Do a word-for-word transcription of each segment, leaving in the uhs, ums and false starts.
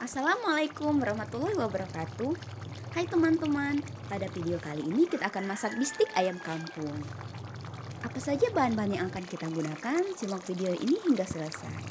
Assalamualaikum warahmatullahi wabarakatuh. Hai teman-teman, pada video kali ini kita akan masak bistik ayam kampung. Apa saja bahan-bahan yang akan kita gunakan? Simak video ini hingga selesai.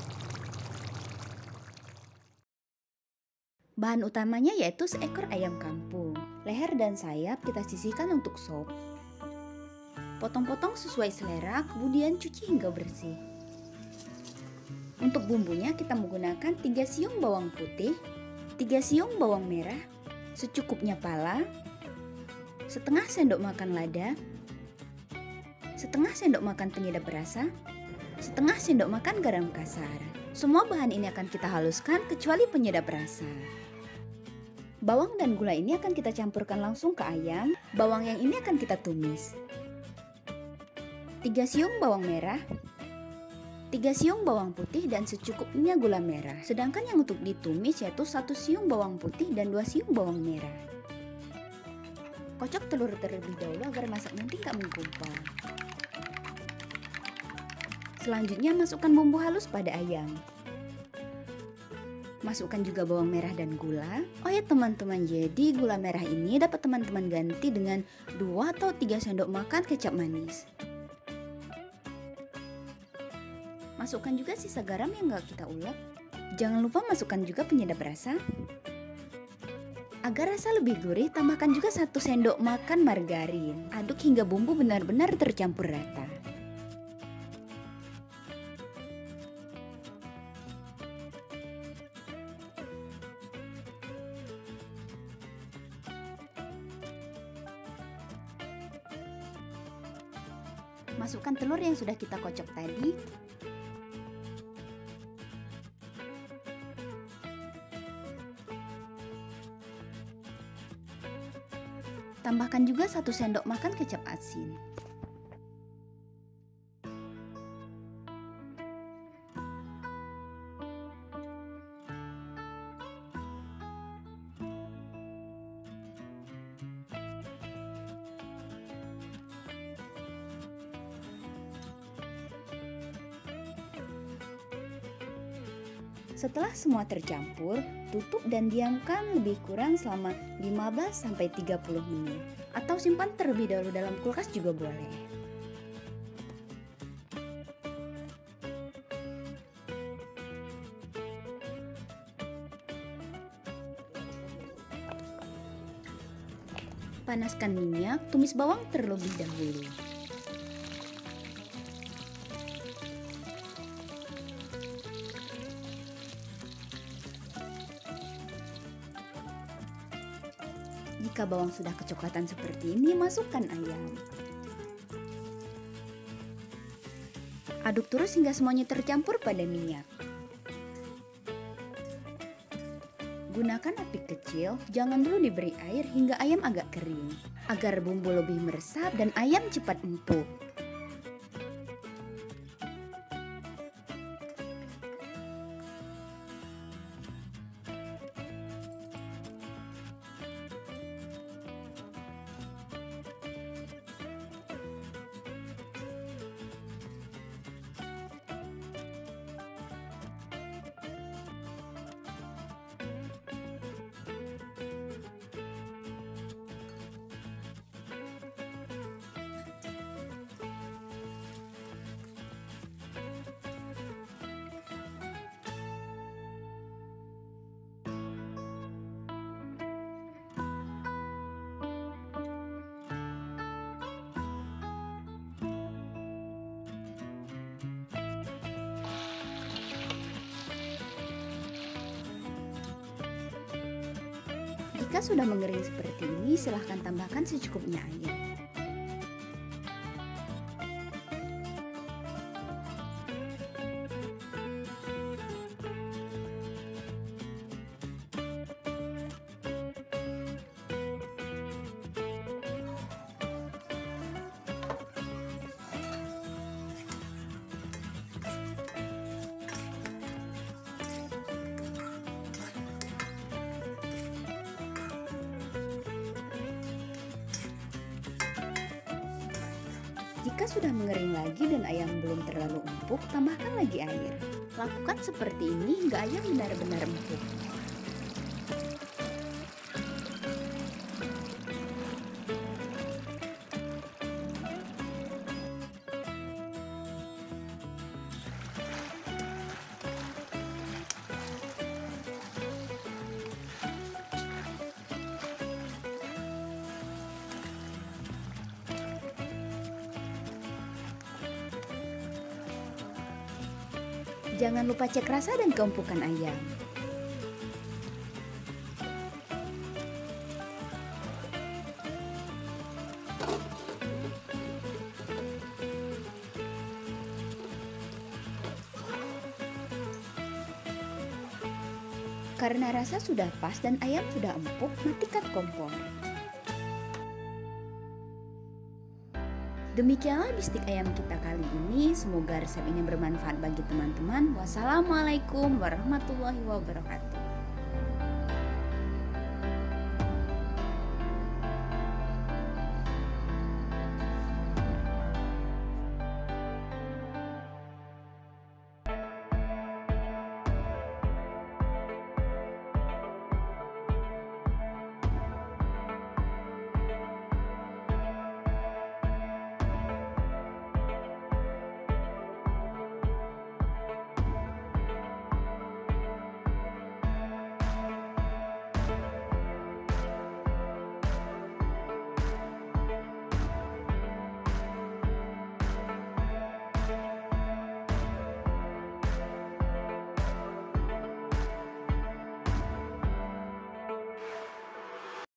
Bahan utamanya yaitu seekor ayam kampung. Leher dan sayap kita sisihkan untuk sop. Potong-potong sesuai selera, kemudian cuci hingga bersih. Untuk bumbunya kita menggunakan tiga siung bawang putih, tiga siung bawang merah, secukupnya pala, setengah sendok makan lada, setengah sendok makan penyedap rasa, setengah sendok makan garam kasar. Semua bahan ini akan kita haluskan kecuali penyedap rasa. Bawang dan gula ini akan kita campurkan langsung ke ayam. Bawang yang ini akan kita tumis. tiga siung bawang merah, tiga siung bawang putih dan secukupnya gula merah. Sedangkan yang untuk ditumis yaitu satu siung bawang putih dan dua siung bawang merah. Kocok telur terlebih dahulu agar masak nanti nggak menggumpal. Selanjutnya masukkan bumbu halus pada ayam. Masukkan juga bawang merah dan gula. Oh ya teman-teman, jadi gula merah ini dapat teman-teman ganti dengan dua atau tiga sendok makan kecap manis. Masukkan juga sisa garam yang gak kita ulek. Jangan lupa masukkan juga penyedap rasa. Agar rasa lebih gurih, tambahkan juga satu sendok makan margarin. Aduk hingga bumbu benar-benar tercampur rata. Masukkan telur yang sudah kita kocok tadi. Tambahkan juga satu sendok makan kecap asin. Setelah semua tercampur, tutup dan diamkan lebih kurang selama lima belas sampai tiga puluh menit. Atau simpan terlebih dahulu dalam kulkas juga boleh. Panaskan minyak, tumis bawang terlebih dahulu. Jika bawang sudah kecoklatan seperti ini, masukkan ayam. Aduk terus hingga semuanya tercampur pada minyak. Gunakan api kecil, jangan dulu diberi air hingga ayam agak kering, agar bumbu lebih meresap dan ayam cepat empuk. Jika sudah mengering seperti ini, silahkan tambahkan secukupnya air. Jika sudah mengering lagi dan ayam belum terlalu empuk, tambahkan lagi air. Lakukan seperti ini hingga ayam benar-benar empuk. Jangan lupa cek rasa dan keempukan ayam. Karena rasa sudah pas dan ayam sudah empuk, matikan kompor. Demikianlah bistik ayam kita kali ini. Semoga resep ini bermanfaat bagi teman-teman. Wassalamualaikum warahmatullahi wabarakatuh.